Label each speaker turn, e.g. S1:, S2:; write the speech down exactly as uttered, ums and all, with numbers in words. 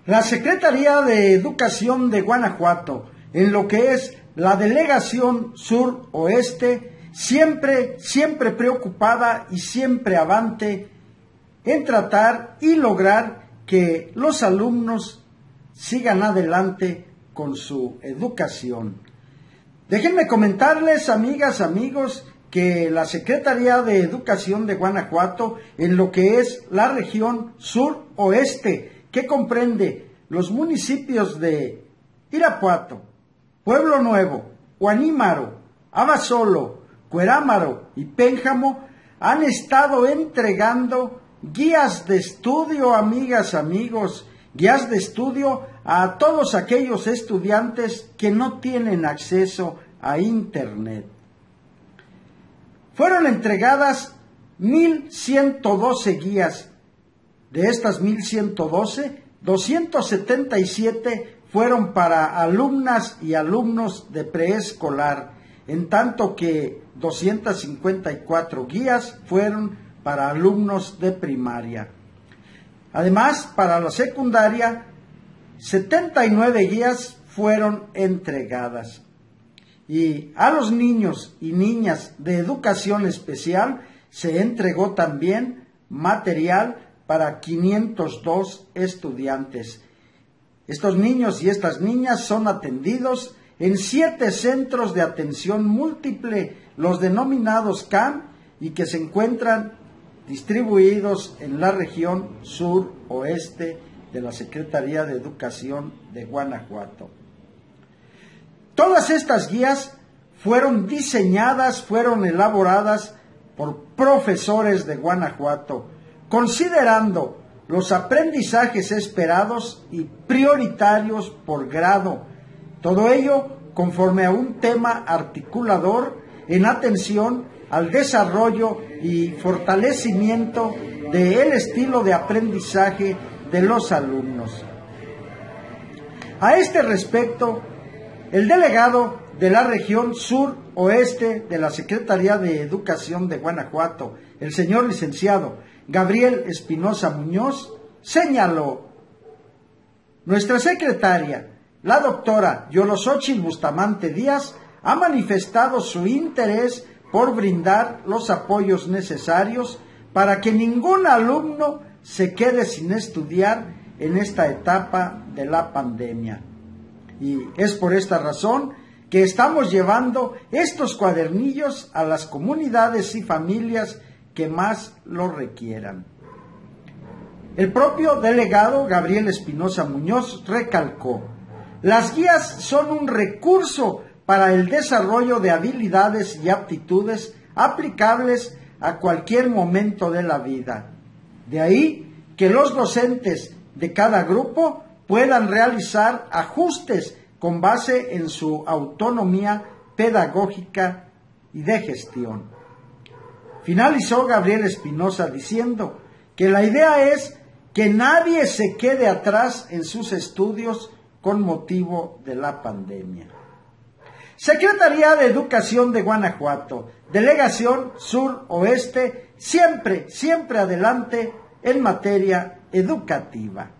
S1: La Secretaría de Educación de Guanajuato, en lo que es la Delegación Sur-Oeste, siempre, siempre preocupada y siempre avante en tratar y lograr que los alumnos sigan adelante con su educación. Déjenme comentarles, amigas, amigos, que la Secretaría de Educación de Guanajuato, en lo que es la región sur-oeste, que comprende los municipios de Irapuato, Pueblo Nuevo, Huanímaro, Abasolo, Cuerámaro y Pénjamo, han estado entregando guías de estudio, amigas, amigos, guías de estudio a todos aquellos estudiantes que no tienen acceso a Internet. Fueron entregadas mil ciento doce guías. De estas mil ciento doce, doscientos setenta y siete fueron para alumnas y alumnos de preescolar, en tanto que doscientas cincuenta y cuatro guías fueron para alumnos de primaria. Además, para la secundaria, setenta y nueve guías fueron entregadas. Y a los niños y niñas de educación especial se entregó también material para quinientos dos estudiantes. Estos niños y estas niñas son atendidos en siete centros de atención múltiple, los denominados C A M, y que se encuentran distribuidos en la región sur-oeste de la Secretaría de Educación de Guanajuato. Todas estas guías fueron diseñadas, fueron elaboradas por profesores de Guanajuato, considerando los aprendizajes esperados y prioritarios por grado. Todo ello conforme a un tema articulador en atención al desarrollo y fortalecimiento del estilo de aprendizaje de los alumnos. A este respecto, el delegado de la región sur-oeste de la Secretaría de Educación de Guanajuato, el señor licenciado Gabriel Espinosa Muñoz, señaló: nuestra secretaria, la doctora Yolosóchitl Bustamante Díaz, ha manifestado su interés por brindar los apoyos necesarios para que ningún alumno se quede sin estudiar en esta etapa de la pandemia. Y es por esta razón que estamos llevando estos cuadernillos a las comunidades y familias que más lo requieran. El propio delegado Gabriel Espinosa Muñoz recalcó: las guías son un recurso para el desarrollo de habilidades y aptitudes aplicables a cualquier momento de la vida. De ahí que los docentes de cada grupo puedan realizar ajustes con base en su autonomía pedagógica y de gestión. Finalizó Gabriel Espinosa diciendo que la idea es que nadie se quede atrás en sus estudios con motivo de la pandemia. Secretaría de Educación de Guanajuato, Delegación Sur-Oeste, siempre, siempre adelante en materia educativa.